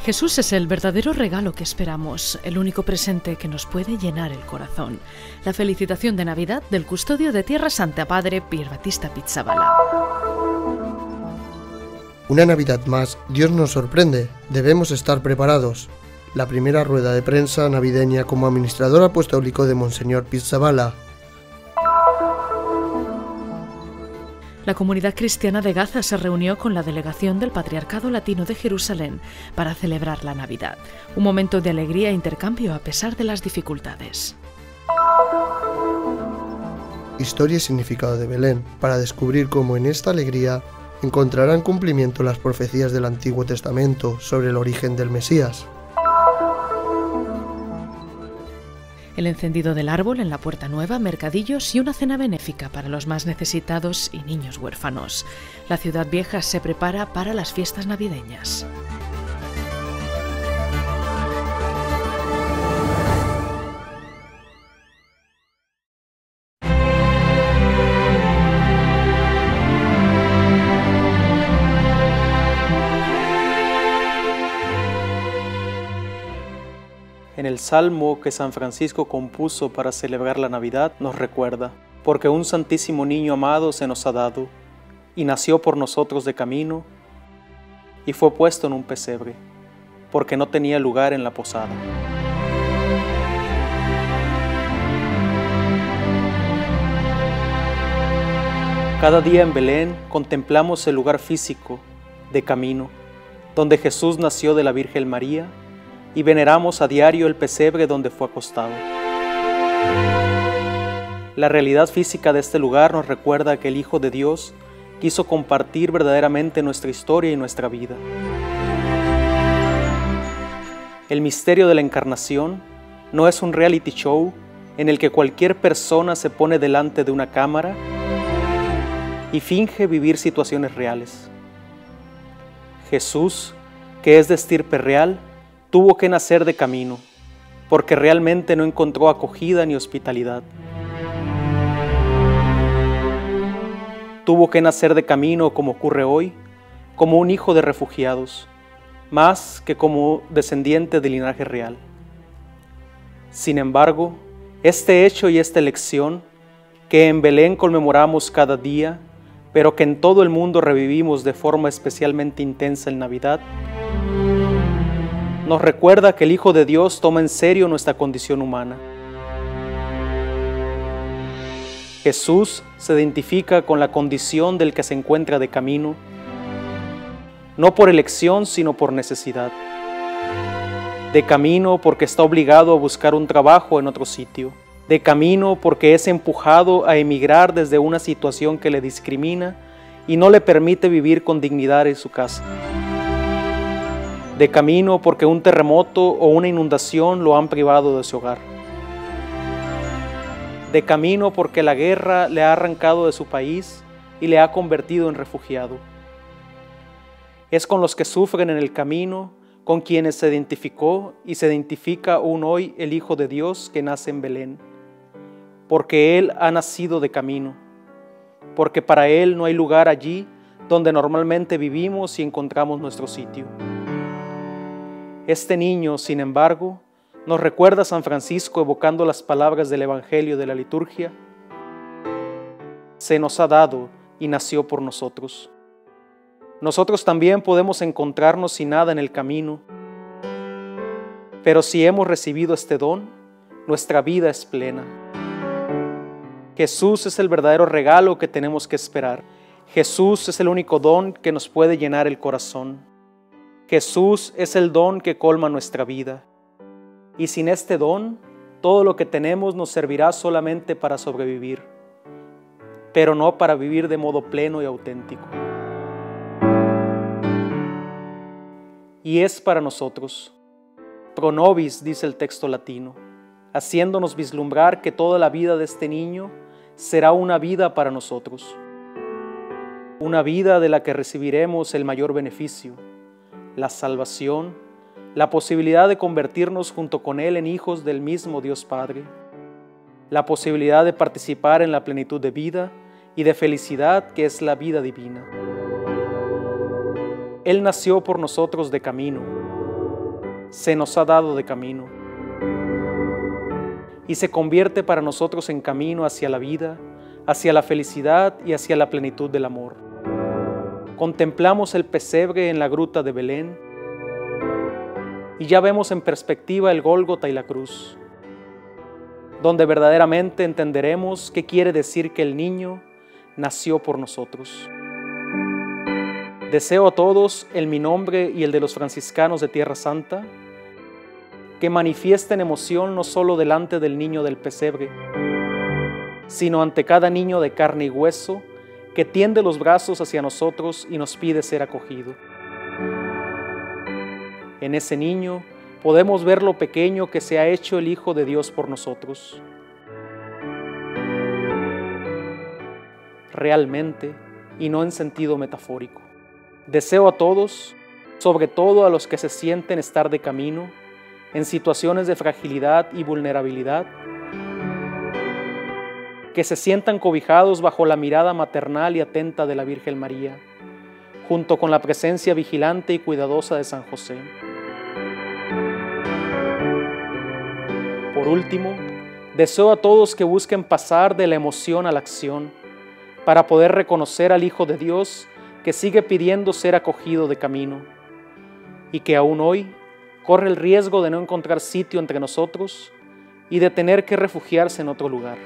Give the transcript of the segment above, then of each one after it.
Jesús es el verdadero regalo que esperamos, el único presente que nos puede llenar el corazón. La felicitación de Navidad del custodio de Tierra Santa, Padre Pier Battista Pizzaballa. Una Navidad más, Dios nos sorprende, debemos estar preparados. La primera rueda de prensa navideña como administrador apostólico de Monseñor Pizzaballa. La comunidad cristiana de Gaza se reunió con la delegación del Patriarcado Latino de Jerusalén para celebrar la Navidad, un momento de alegría e intercambio a pesar de las dificultades. Historia y significado de Belén, para descubrir cómo en esta alegría encontrarán cumplimiento las profecías del Antiguo Testamento sobre el origen del Mesías. El encendido del árbol en la Puerta Nueva, mercadillos y una cena benéfica para los más necesitados y niños huérfanos. La ciudad vieja se prepara para las fiestas navideñas. En el Salmo que San Francisco compuso para celebrar la Navidad nos recuerda: porque un santísimo niño amado se nos ha dado, y nació por nosotros de camino, y fue puesto en un pesebre, porque no tenía lugar en la posada. Cada día en Belén contemplamos el lugar físico, de camino, donde Jesús nació de la Virgen María, y veneramos a diario el pesebre donde fue acostado. La realidad física de este lugar nos recuerda que el Hijo de Dios quiso compartir verdaderamente nuestra historia y nuestra vida. El misterio de la encarnación no es un reality show en el que cualquier persona se pone delante de una cámara y finge vivir situaciones reales. Jesús, que es de estirpe real, tuvo que nacer de camino, porque realmente no encontró acogida ni hospitalidad. Tuvo que nacer de camino, como ocurre hoy, como un hijo de refugiados, más que como descendiente del linaje real. Sin embargo, este hecho y esta elección, que en Belén conmemoramos cada día, pero que en todo el mundo revivimos de forma especialmente intensa en Navidad, nos recuerda que el Hijo de Dios toma en serio nuestra condición humana. Jesús se identifica con la condición del que se encuentra de camino, no por elección, sino por necesidad. De camino porque está obligado a buscar un trabajo en otro sitio. De camino porque es empujado a emigrar desde una situación que le discrimina y no le permite vivir con dignidad en su casa. De camino porque un terremoto o una inundación lo han privado de su hogar. De camino porque la guerra le ha arrancado de su país y le ha convertido en refugiado. Es con los que sufren en el camino, con quienes se identificó y se identifica aún hoy el Hijo de Dios que nace en Belén, porque Él ha nacido de camino, porque para Él no hay lugar allí donde normalmente vivimos y encontramos nuestro sitio. Este niño, sin embargo, nos recuerda a San Francisco evocando las palabras del Evangelio de la liturgia: se nos ha dado y nació por nosotros. Nosotros también podemos encontrarnos sin nada en el camino, pero si hemos recibido este don, nuestra vida es plena. Jesús es el verdadero regalo que tenemos que esperar. Jesús es el único don que nos puede llenar el corazón. Jesús es el don que colma nuestra vida. Y sin este don, todo lo que tenemos nos servirá solamente para sobrevivir, pero no para vivir de modo pleno y auténtico. Y es para nosotros. Pro nobis, dice el texto latino, haciéndonos vislumbrar que toda la vida de este niño será una vida para nosotros. Una vida de la que recibiremos el mayor beneficio, la salvación, la posibilidad de convertirnos junto con Él en hijos del mismo Dios Padre, la posibilidad de participar en la plenitud de vida y de felicidad que es la vida divina. Él nació por nosotros de camino. se nos ha dado de camino y se convierte para nosotros en camino hacia la vida, hacia la felicidad y hacia la plenitud del amor. Contemplamos el pesebre en la gruta de Belén y ya vemos en perspectiva el Gólgota y la cruz, donde verdaderamente entenderemos qué quiere decir que el niño nació por nosotros. Deseo a todos, en mi nombre y el de los franciscanos de Tierra Santa, que manifiesten emoción no solo delante del niño del pesebre, sino ante cada niño de carne y hueso que tiende los brazos hacia nosotros y nos pide ser acogido. En ese niño podemos ver lo pequeño que se ha hecho el Hijo de Dios por nosotros. Realmente, y no en sentido metafórico. Deseo a todos, sobre todo a los que se sienten estar de camino, en situaciones de fragilidad y vulnerabilidad, que se sientan cobijados bajo la mirada maternal y atenta de la Virgen María, junto con la presencia vigilante y cuidadosa de San José. Por último, deseo a todos que busquen pasar de la emoción a la acción, para poder reconocer al Hijo de Dios que sigue pidiendo ser acogido de camino y que aún hoy corre el riesgo de no encontrar sitio entre nosotros y de tener que refugiarse en otro lugar.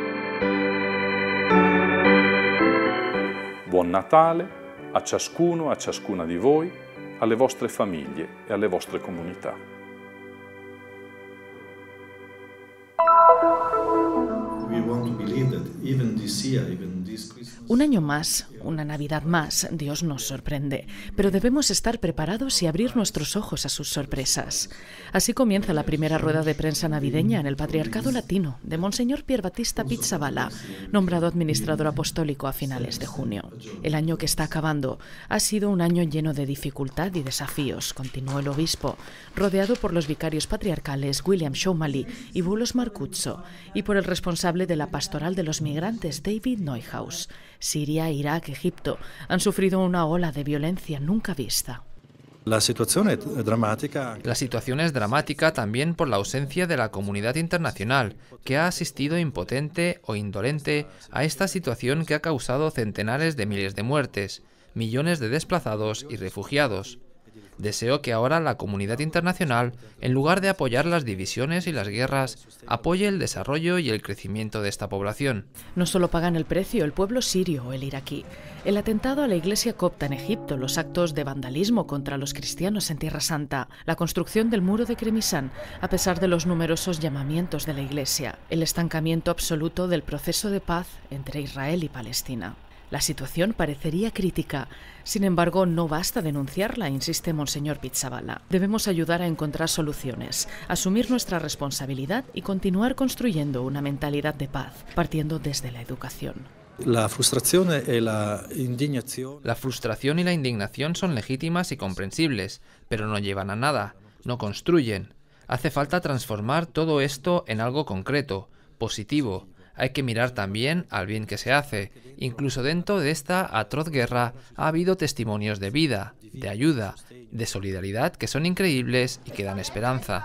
Buon Natale a ciascuno, a ciascuna di voi, alle vostre famiglie e alle vostre comunità. Un año más, una Navidad más, Dios nos sorprende, pero debemos estar preparados y abrir nuestros ojos a sus sorpresas. Así comienza la primera rueda de prensa navideña en el Patriarcado Latino de Monseñor Pier Battista Pizzaballa, nombrado administrador apostólico a finales de junio. El año que está acabando ha sido un año lleno de dificultad y desafíos, continuó el obispo, rodeado por los vicarios patriarcales William Shomali y Bulos Marcuzzo y por el responsable de la pastoral de los migrantes David Neuhaus. Siria, Irak, Egipto han sufrido una ola de violencia nunca vista. La situación es dramática también por la ausencia de la comunidad internacional, que ha asistido impotente o indolente a esta situación que ha causado centenares de miles de muertes, millones de desplazados y refugiados. Deseo que ahora la comunidad internacional, en lugar de apoyar las divisiones y las guerras, apoye el desarrollo y el crecimiento de esta población. No solo pagan el precio el pueblo sirio o el iraquí. El atentado a la iglesia copta en Egipto, los actos de vandalismo contra los cristianos en Tierra Santa, la construcción del muro de Cremisán, a pesar de los numerosos llamamientos de la iglesia, el estancamiento absoluto del proceso de paz entre Israel y Palestina. La situación parecería crítica, sin embargo no basta denunciarla, insiste Monseñor Pizzaballa. Debemos ayudar a encontrar soluciones, asumir nuestra responsabilidad y continuar construyendo una mentalidad de paz, partiendo desde la educación. La frustración y la indignación son legítimas y comprensibles, pero no llevan a nada, no construyen. Hace falta transformar todo esto en algo concreto, positivo. Hay que mirar también al bien que se hace. Incluso dentro de esta atroz guerra ha habido testimonios de vida, de ayuda, de solidaridad que son increíbles y que dan esperanza.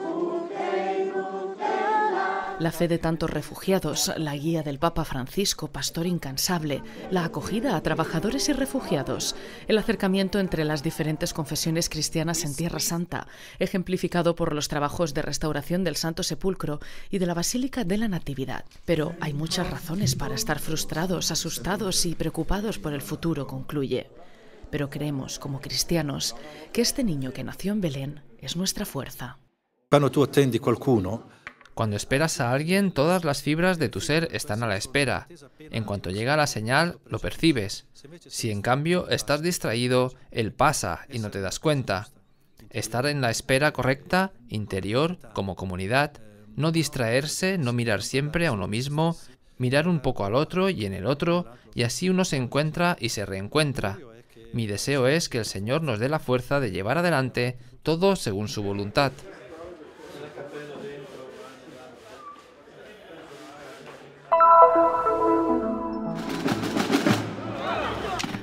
La fe de tantos refugiados, la guía del Papa Francisco, pastor incansable, la acogida a trabajadores y refugiados, el acercamiento entre las diferentes confesiones cristianas en Tierra Santa, ejemplificado por los trabajos de restauración del Santo Sepulcro y de la Basílica de la Natividad. Pero hay muchas razones para estar frustrados, asustados y preocupados por el futuro, concluye. Pero creemos, como cristianos, que este niño que nació en Belén es nuestra fuerza. Cuando tú atiendes a qualcuno, cuando esperas a alguien, todas las fibras de tu ser están a la espera. En cuanto llega la señal, lo percibes. Si en cambio estás distraído, él pasa y no te das cuenta. Estar en la espera correcta, interior, como comunidad, no distraerse, no mirar siempre a uno mismo, mirar un poco al otro y en el otro, y así uno se encuentra y se reencuentra. Mi deseo es que el Señor nos dé la fuerza de llevar adelante todo según su voluntad.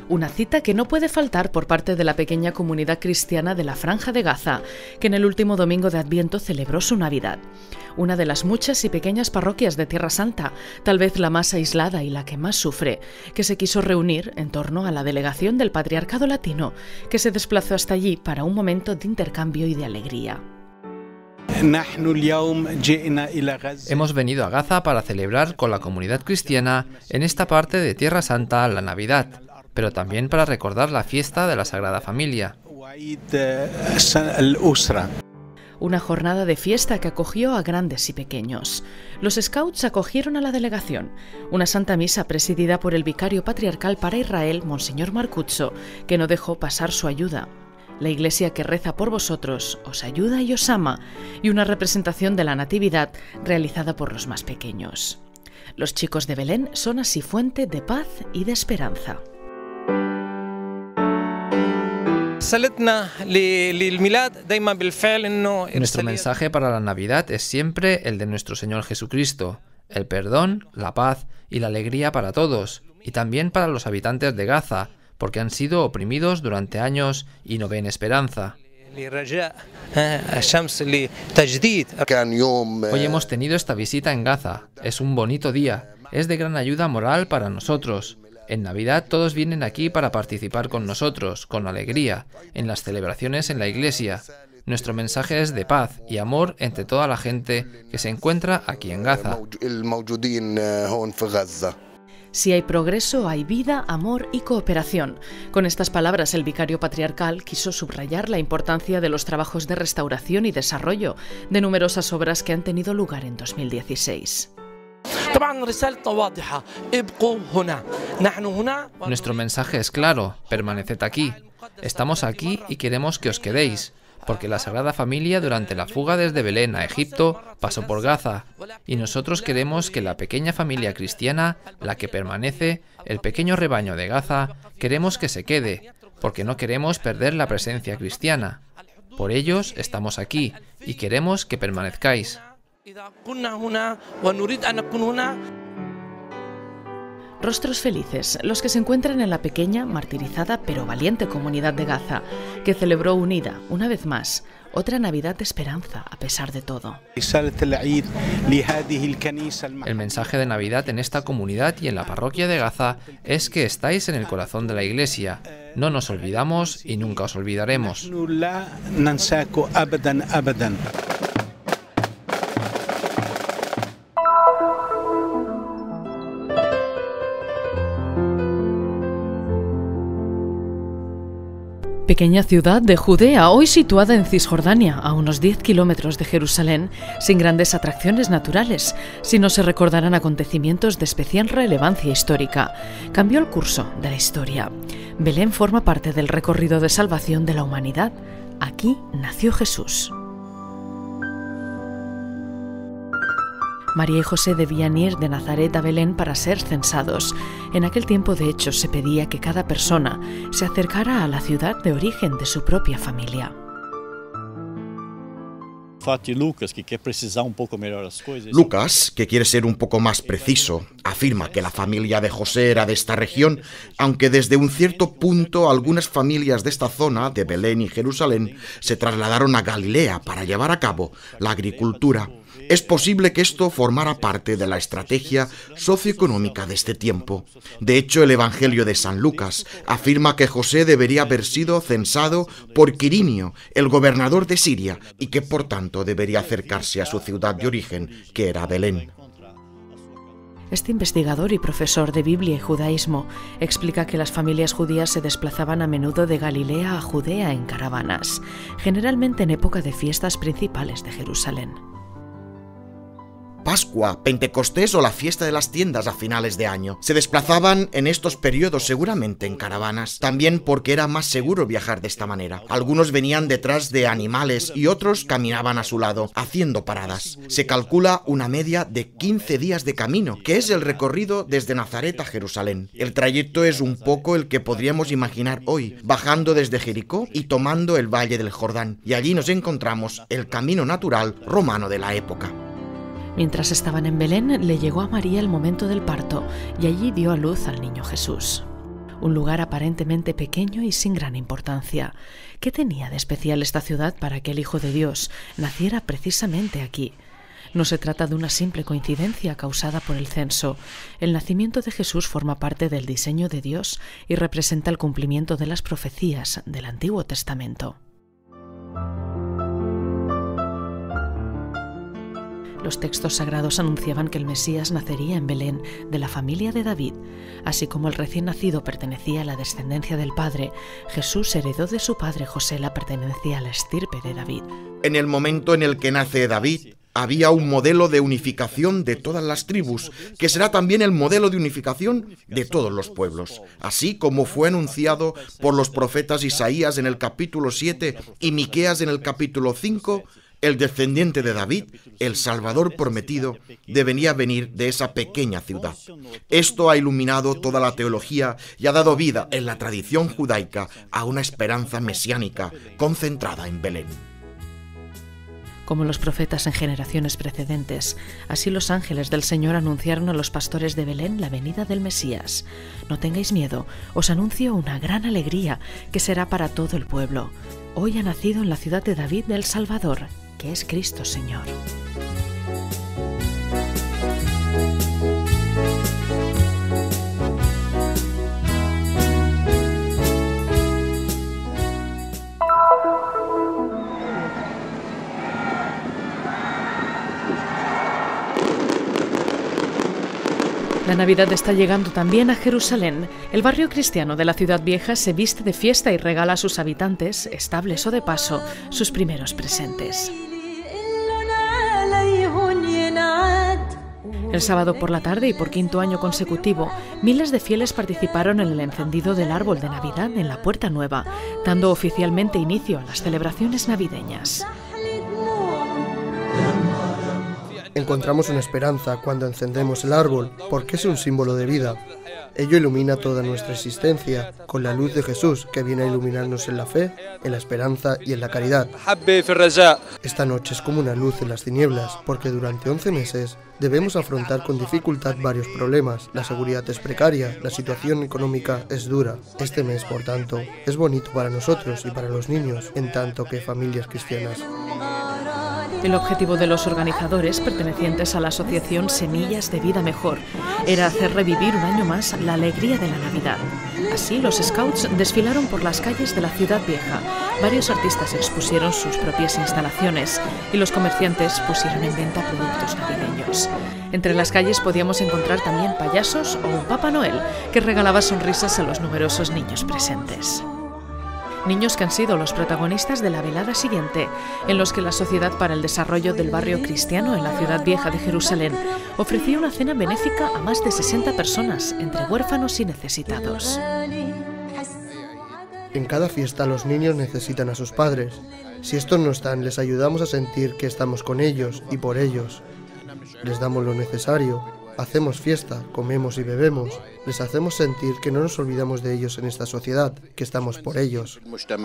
Una cita que no puede faltar por parte de la pequeña comunidad cristiana de la Franja de Gaza, que en el último domingo de Adviento celebró su Navidad. Una de las muchas y pequeñas parroquias de Tierra Santa, tal vez la más aislada y la que más sufre, que se quiso reunir en torno a la delegación del Patriarcado Latino, que se desplazó hasta allí para un momento de intercambio y de alegría. Hemos venido a Gaza para celebrar con la comunidad cristiana en esta parte de Tierra Santa la Navidad, pero también para recordar la fiesta de la Sagrada Familia. Una jornada de fiesta que acogió a grandes y pequeños. Los scouts acogieron a la delegación. Una santa misa presidida por el vicario patriarcal para Israel, Monseñor Marcuzzo, que no dejó pasar su ayuda. La Iglesia que reza por vosotros os ayuda y os ama, y una representación de la Natividad realizada por los más pequeños. Los chicos de Belén son así fuente de paz y de esperanza. Nuestro mensaje para la Navidad es siempre el de nuestro Señor Jesucristo, el perdón, la paz y la alegría para todos, y también para los habitantes de Gaza, porque han sido oprimidos durante años y no ven esperanza. Hoy hemos tenido esta visita en Gaza. Es un bonito día. Es de gran ayuda moral para nosotros. En Navidad todos vienen aquí para participar con nosotros, con alegría, en las celebraciones en la iglesia. Nuestro mensaje es de paz y amor entre toda la gente que se encuentra aquí en Gaza. Si hay progreso, hay vida, amor y cooperación. Con estas palabras, el vicario patriarcal quiso subrayar la importancia de los trabajos de restauración y desarrollo de numerosas obras que han tenido lugar en 2016. Nuestro mensaje es claro, permaneced aquí. Estamos aquí y queremos que os quedéis, porque la Sagrada Familia durante la fuga desde Belén a Egipto pasó por Gaza, y nosotros queremos que la pequeña familia cristiana, la que permanece, el pequeño rebaño de Gaza, queremos que se quede, porque no queremos perder la presencia cristiana. Por ellos estamos aquí y queremos que permanezcáis. Rostros felices, los que se encuentran en la pequeña, martirizada pero valiente comunidad de Gaza, que celebró unida, una vez más, otra Navidad de esperanza a pesar de todo. El mensaje de Navidad en esta comunidad y en la parroquia de Gaza es que estáis en el corazón de la Iglesia. No nos olvidamos y nunca os olvidaremos. Pequeña ciudad de Judea, hoy situada en Cisjordania, a unos 10 kilómetros de Jerusalén, sin grandes atracciones naturales, sino se recordarán acontecimientos de especial relevancia histórica. Cambió el curso de la historia. Belén forma parte del recorrido de salvación de la humanidad. Aquí nació Jesús. María y José debían ir de Nazaret a Belén para ser censados. En aquel tiempo, de hecho, se pedía que cada persona se acercara a la ciudad de origen de su propia familia. Lucas, que quiere ser un poco más preciso, afirma que la familia de José era de esta región, aunque desde un cierto punto algunas familias de esta zona, de Belén y Jerusalén, se trasladaron a Galilea para llevar a cabo la agricultura. Es posible que esto formara parte de la estrategia socioeconómica de este tiempo. De hecho, el Evangelio de San Lucas afirma que José debería haber sido censado por Quirinio, el gobernador de Siria, y que por tanto debería acercarse a su ciudad de origen, que era Belén. Este investigador y profesor de Biblia y judaísmo explica que las familias judías se desplazaban a menudo de Galilea a Judea en caravanas, generalmente en época de fiestas principales de Jerusalén. Pascua, Pentecostés o la fiesta de las tiendas a finales de año. Se desplazaban en estos periodos seguramente en caravanas, también porque era más seguro viajar de esta manera. Algunos venían detrás de animales y otros caminaban a su lado, haciendo paradas. Se calcula una media de 15 días de camino, que es el recorrido desde Nazaret a Jerusalén. El trayecto es un poco el que podríamos imaginar hoy, bajando desde Jericó y tomando el valle del Jordán. Y allí nos encontramos el camino natural romano de la época. Mientras estaban en Belén, le llegó a María el momento del parto y allí dio a luz al niño Jesús. un lugar aparentemente pequeño y sin gran importancia. ¿Qué tenía de especial esta ciudad para que el Hijo de Dios naciera precisamente aquí? No se trata de una simple coincidencia causada por el censo. El nacimiento de Jesús forma parte del diseño de Dios y representa el cumplimiento de las profecías del Antiguo Testamento. Los textos sagrados anunciaban que el Mesías nacería en Belén, de la familia de David. Así como el recién nacido pertenecía a la descendencia del padre, Jesús heredó de su padre José la pertenencia a la estirpe de David. En el momento en el que nace David, había un modelo de unificación de todas las tribus, que será también el modelo de unificación de todos los pueblos, así como fue anunciado por los profetas Isaías en el capítulo 7 y Miqueas en el capítulo 5. El descendiente de David, el Salvador prometido, debería venir de esa pequeña ciudad. Esto ha iluminado toda la teología y ha dado vida en la tradición judaica a una esperanza mesiánica concentrada en Belén. Como los profetas en generaciones precedentes, así los ángeles del Señor anunciaron a los pastores de Belén la venida del Mesías. No tengáis miedo, os anuncio una gran alegría que será para todo el pueblo. Hoy ha nacido en la ciudad de David el Salvador, que es Cristo Señor. La Navidad está llegando también a Jerusalén. El barrio cristiano de la ciudad vieja se viste de fiesta y regala a sus habitantes, estables o de paso, sus primeros presentes. El sábado por la tarde y por quinto año consecutivo, miles de fieles participaron en el encendido del árbol de Navidad en la Puerta Nueva, dando oficialmente inicio a las celebraciones navideñas. Encontramos una esperanza cuando encendemos el árbol, porque es un símbolo de vida. Ello ilumina toda nuestra existencia, con la luz de Jesús, que viene a iluminarnos en la fe, en la esperanza y en la caridad. Esta noche es como una luz en las tinieblas, porque durante 11 meses debemos afrontar con dificultad varios problemas. La seguridad es precaria, la situación económica es dura. Este mes, por tanto, es bonito para nosotros y para los niños, en tanto que familias cristianas. El objetivo de los organizadores, pertenecientes a la asociación Semillas de Vida Mejor, era hacer revivir un año más la alegría de la Navidad. Así, los Scouts desfilaron por las calles de la ciudad vieja, varios artistas expusieron sus propias instalaciones y los comerciantes pusieron en venta productos navideños. Entre las calles podíamos encontrar también payasos o un Papá Noel que regalaba sonrisas a los numerosos niños presentes. Niños que han sido los protagonistas de la velada siguiente, en los que la Sociedad para el Desarrollo del Barrio Cristiano en la ciudad vieja de Jerusalén ofreció una cena benéfica a más de 60 personas, entre huérfanos y necesitados. En cada fiesta los niños necesitan a sus padres. Si estos no están, les ayudamos a sentir que estamos con ellos y por ellos. Les damos lo necesario. Hacemos fiesta, comemos y bebemos. Les hacemos sentir que no nos olvidamos de ellos en esta sociedad, que estamos por ellos.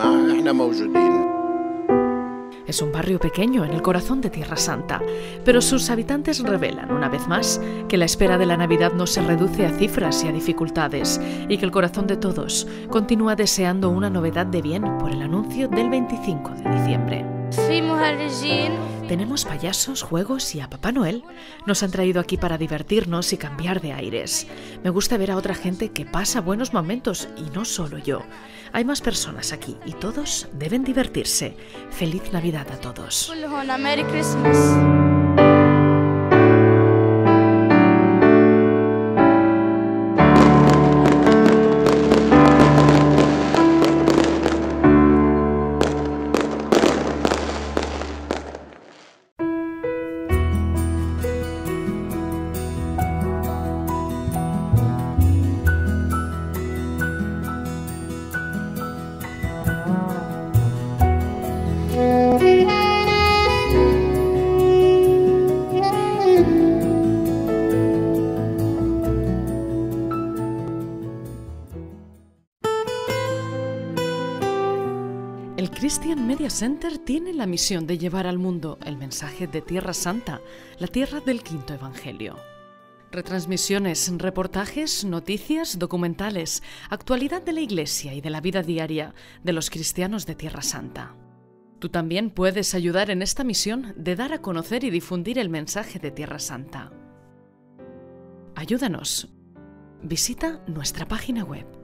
Es un barrio pequeño en el corazón de Tierra Santa, pero sus habitantes revelan, una vez más, que la espera de la Navidad no se reduce a cifras y a dificultades, y que el corazón de todos continúa deseando una novedad de bien por el anuncio del 25 de diciembre. Tenemos payasos, juegos y a Papá Noel. Nos han traído aquí para divertirnos y cambiar de aires. Me gusta ver a otra gente que pasa buenos momentos y no solo yo. Hay más personas aquí y todos deben divertirse. Feliz Navidad a todos. El Christian Media Center tiene la misión de llevar al mundo el mensaje de Tierra Santa, la tierra del quinto evangelio. Retransmisiones, reportajes, noticias, documentales, actualidad de la Iglesia y de la vida diaria de los cristianos de Tierra Santa. Tú también puedes ayudar en esta misión de dar a conocer y difundir el mensaje de Tierra Santa. Ayúdanos. Visita nuestra página web